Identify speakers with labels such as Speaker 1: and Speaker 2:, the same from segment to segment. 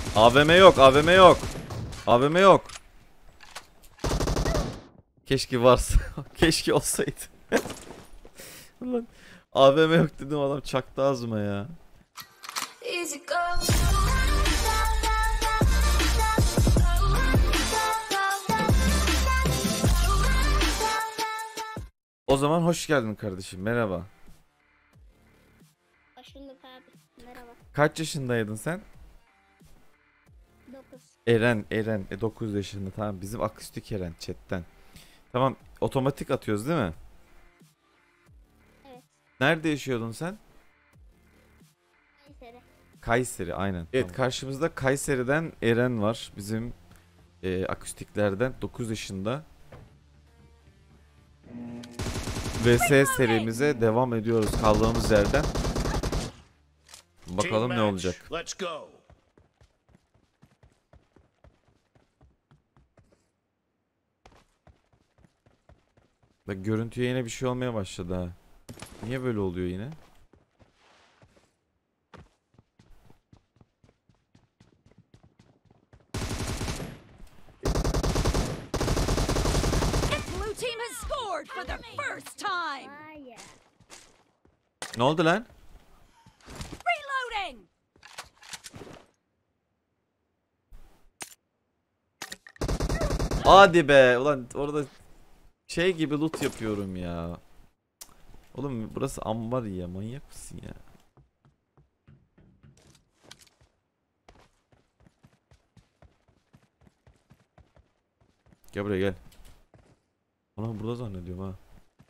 Speaker 1: AVM yok, AVM yok. AVM yok. Keşke varsa. Keşke olsaydı. Ulan AVM yok dedim, adam çaktı ağzıma ya. O zaman hoş geldin kardeşim, merhaba.
Speaker 2: Hoş bulduk abi. Merhaba.
Speaker 1: Kaç yaşındaydın sen?
Speaker 2: 9.
Speaker 1: Eren 9 yaşında, tamam, bizim akustik Eren chatten. Tamam, otomatik atıyoruz değil mi?
Speaker 2: Evet.
Speaker 1: Nerede yaşıyordun sen?
Speaker 2: Kayseri.
Speaker 1: Kayseri, aynen. Evet,
Speaker 3: Tamam.
Speaker 1: karşımızda Kayseri'den Eren var, bizim akustiklerden, 9 yaşında. VS serimize devam ediyoruz kaldığımız yerden. Bakalım ne olacak.
Speaker 3: Let's go.
Speaker 1: Bak, görüntüye yine bir şey olmaya başladı ha. Niye böyle oluyor yine?
Speaker 4: Blue team has scored for the first time.
Speaker 2: Vay ya.
Speaker 1: Ne oldu lan?
Speaker 4: Reloading.
Speaker 1: Hadi be ulan, orada şey gibi loot yapıyorum ya. Oğlum burası ambar ya, manyak mısın ya? Gel buraya gel. Ulan burada zannediyorum ha.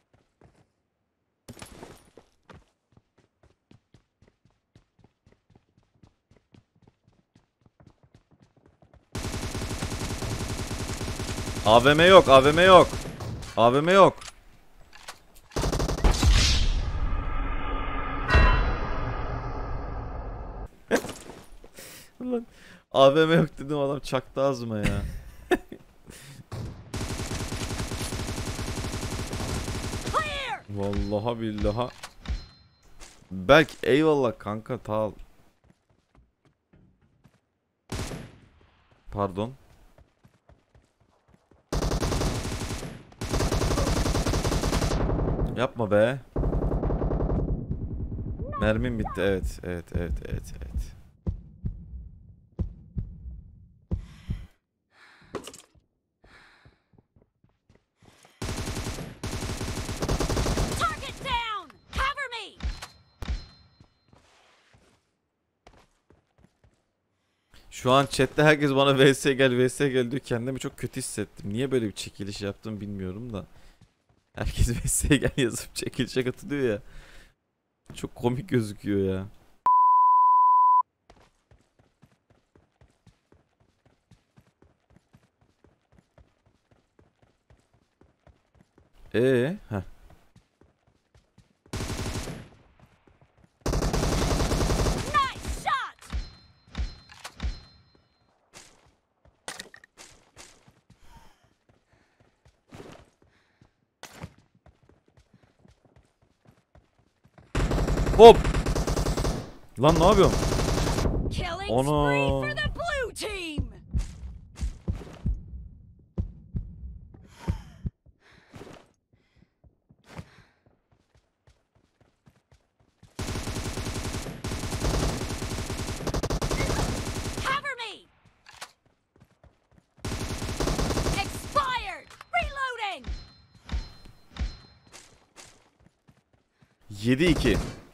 Speaker 1: AVM yok, AVM yok. AVM yok. Ulan AVM yok dedim, adam çaktı ağzıma ya.
Speaker 4: Clear.
Speaker 1: Vallahi billahi. Berk eyvallah kanka, tal. Pardon. Yapma be. Mermim bitti, evet.
Speaker 4: Target down. Cover me.
Speaker 1: Şu an chatte herkes bana vs gel vs gel diyor, kendimi çok kötü hissettim. Niye böyle bir çekiliş yaptım bilmiyorum da. Herkes vs gel yazıp çekilişe katılıyor ya. Çok komik gözüküyor ya. Heh.
Speaker 4: Nice shot.
Speaker 1: Hop. Lan ne yapıyorum?
Speaker 4: Killing
Speaker 1: Ono.
Speaker 4: spree for the blue team. Cover me. Expired. Reloading.
Speaker 1: 7-2.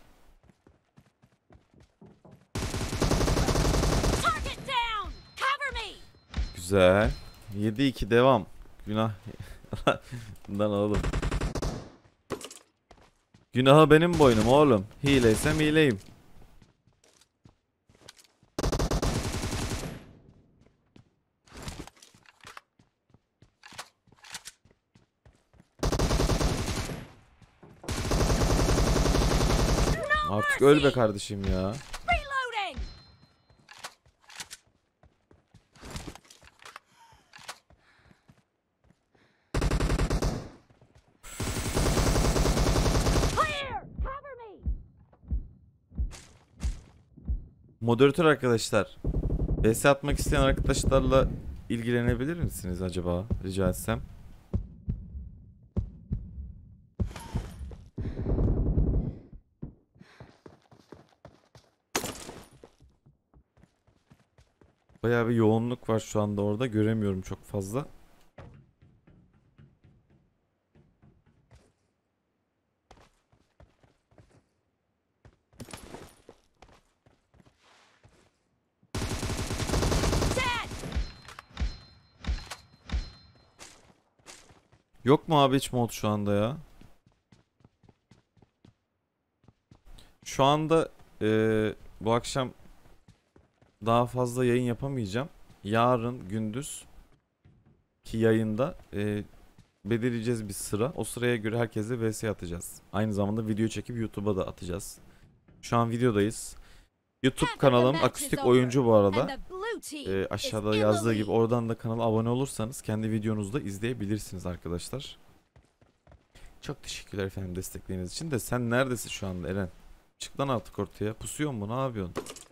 Speaker 4: Target down. Cover me.
Speaker 1: Güzel. 7-2 devam. Günah. Bundan oğlum. Günahı benim boynum oğlum. Hileysem hileyim. Artık öl be kardeşim ya.
Speaker 4: Reloading. Clear. Cover me.
Speaker 1: Moderatör arkadaşlar. VS atmak isteyen arkadaşlarla ilgilenebilir misiniz acaba? Rica etsem. Bayağı bir yoğunluk var şu anda orada. Göremiyorum çok fazla.
Speaker 4: Dead!
Speaker 1: Yok mu abi hiç mod şu anda ya? Şu anda bu akşam daha fazla yayın yapamayacağım. Yarın gündüz ki yayında belirleyeceğiz bir sıra. O sıraya göre herkese vs atacağız. Aynı zamanda video çekip YouTube'a da atacağız. Şu an videodayız. YouTube kanalım Akustik Oyuncu bu arada.
Speaker 4: And the blue team
Speaker 1: Aşağıda
Speaker 4: is in
Speaker 1: yazdığı
Speaker 4: the
Speaker 1: gibi
Speaker 4: lead.
Speaker 1: oradan da kanala abone olursanız kendi videonuzu da izleyebilirsiniz arkadaşlar. Çok teşekkürler efendim destekleriniz için de. Sen neredesin şu anda Eren? Çık lan artık ortaya. Pusuyor mu? Ne yapıyorsun?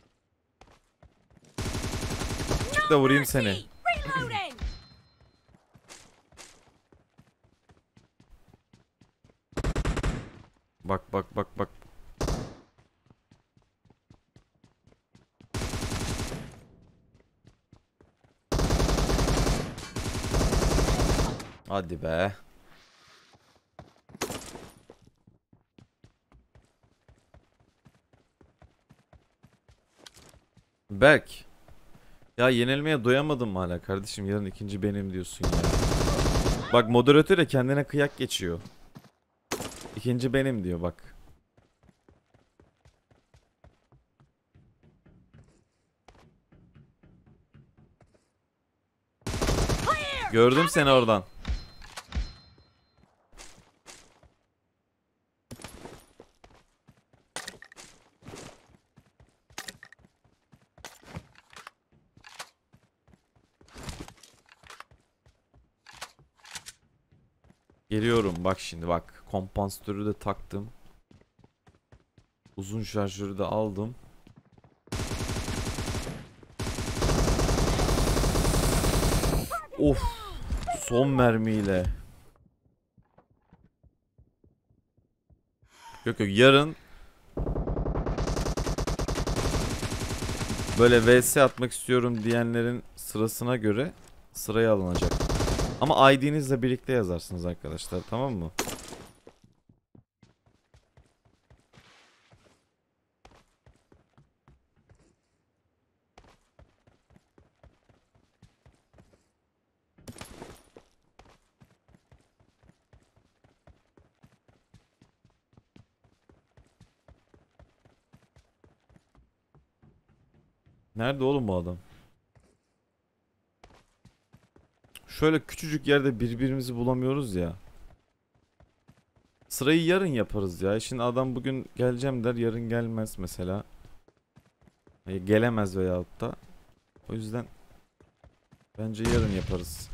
Speaker 1: Çık da vurayım seni.
Speaker 4: Mercy! Reloading!
Speaker 1: Bak bak bak bak. Hadi be. Berk. Ya yenilmeye doyamadım mı hala kardeşim? Yarın ikinci benim diyorsun ya. Bak moderatör de kendine kıyak geçiyor. İkinci benim diyor bak. Gördüm seni oradan. Geliyorum bak şimdi bak. Kompansatörü de taktım. Uzun şarjörü de aldım. Of. Son mermiyle. Yok yok yarın böyle vs atmak istiyorum diyenlerin sırasına göre sıraya alınacak. Ama ID'nizle birlikte yazarsınız arkadaşlar, tamam mı? Nerede oğlum bu adam? Şöyle küçücük yerde birbirimizi bulamıyoruz ya. Sırayı yarın yaparız ya. Şimdi adam bugün geleceğim der, yarın gelmez mesela. Gelemez veyahut da. O yüzden bence yarın yaparız.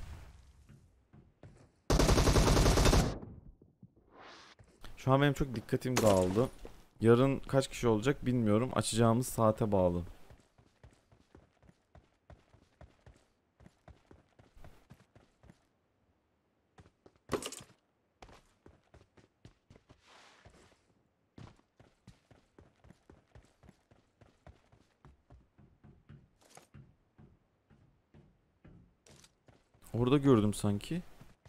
Speaker 1: Şu an benim çok dikkatim dağıldı. Yarın kaç kişi olacak bilmiyorum. Açacağımız saate bağlı. Orada gördüm sanki.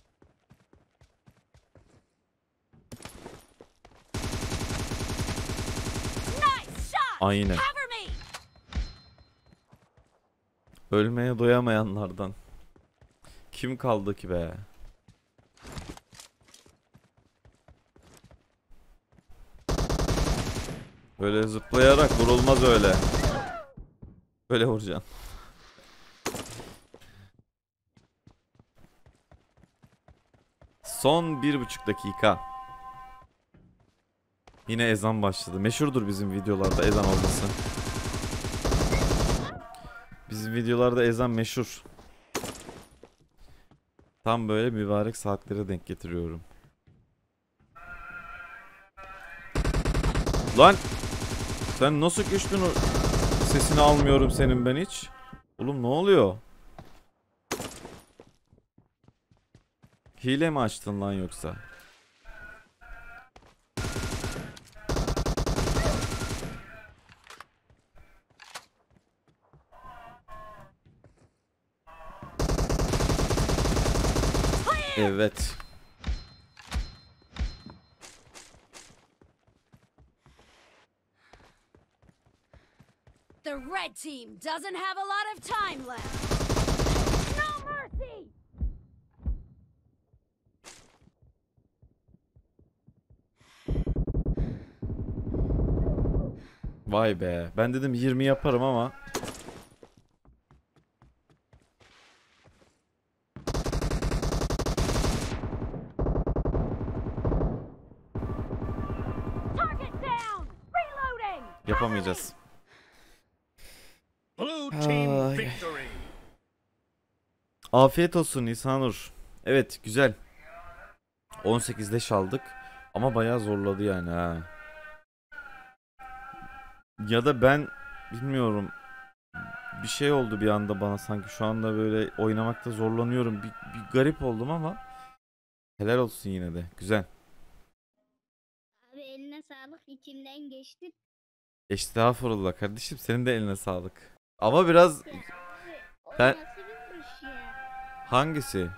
Speaker 4: Nice shot!
Speaker 1: Aynen.
Speaker 4: Cover me!
Speaker 1: Ölmeye doyamayanlardan. Kim kaldı ki be? Böyle zıplayarak vurulmaz öyle. Böyle vuracaksın. Son 1,5 dakika. Yine ezan başladı. Meşhurdur bizim videolarda ezan olması. Bizim videolarda ezan meşhur. Tam böyle mübarek saatlere denk getiriyorum. Lan! Sen nasıl geçtin o sesini almıyorum senin ben hiç. Oğlum ne oluyor? Hile mi açtın lan yoksa? Evet.
Speaker 4: The red team doesn't have a lot of time left. No mercy!
Speaker 1: Vay be. Ben dedim 20 yaparım ama.
Speaker 4: Target down! Reloading!
Speaker 1: Yapamayacağız.
Speaker 3: Blue team
Speaker 1: Ay.
Speaker 3: victory.
Speaker 1: Afiyet olsun Nisanur. Evet güzel. 18 leş aldık. Ama bayağı zorladı yani ha. Ya da ben bilmiyorum. Bir şey oldu bir anda bana sanki. Şu anda böyle oynamakta zorlanıyorum. Bir garip oldum ama. Helal olsun yine de. Güzel.
Speaker 2: Abi eline sağlık, içimden geçti.
Speaker 1: Estağfurullah kardeşim. Senin de eline sağlık. Ama biraz...
Speaker 2: Abi o
Speaker 1: Ben-
Speaker 2: nasıl bir vuruş ya?
Speaker 1: Hangisi?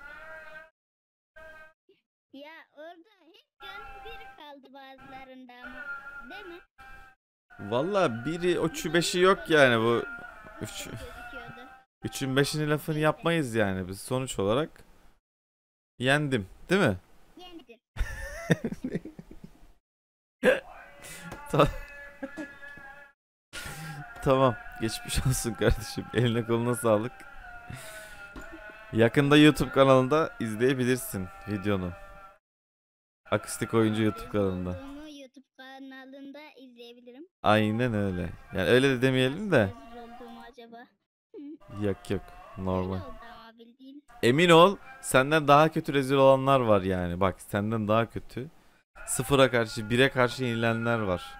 Speaker 2: Ya orada hep canım biri kaldı bazılarında ama. Değil mi?
Speaker 1: Valla biri o beşi yok yani bu.
Speaker 2: Gözüküyordu.
Speaker 1: 3'ün 5'ini lafını yapmayız yani biz sonuç olarak. Yendim değil mi?
Speaker 2: Yendim.
Speaker 1: Tamam. Geçmiş olsun kardeşim. Eline koluna sağlık. Yakında YouTube kanalında izleyebilirsin videonu. Akustik Oyuncu YouTube kanalında.
Speaker 2: Bunu YouTube kanalında izleyebilirim.
Speaker 1: Aynen öyle. Yani öyle de demeyelim de.
Speaker 2: Nasıl olduğumu acaba?
Speaker 1: Yok yok. Normal.
Speaker 2: Öyle oldu ama bildiğin.
Speaker 1: Emin ol senden daha kötü rezil olanlar var yani. Bak senden daha kötü. Sıfıra karşı 1'e karşı yenilenler var.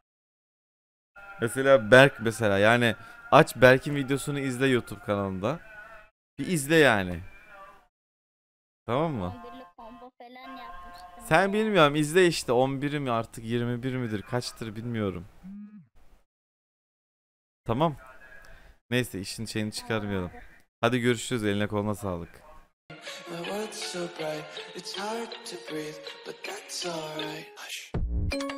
Speaker 1: Mesela Berk mesela yani aç Berk'in videosunu izle YouTube kanalında. Bir izle yani. Tamam mı?
Speaker 2: 11'lik combo falan yapmıştım.
Speaker 1: Sen bilmiyorum izle işte 11 mi artık 21 midir kaçtır bilmiyorum. Tamam. Neyse işin şeyini çıkarmayalım. Hadi görüşürüz eline koluna sağlık.
Speaker 5: My world's so bright, it's hard to breathe, but that's alright. Hush.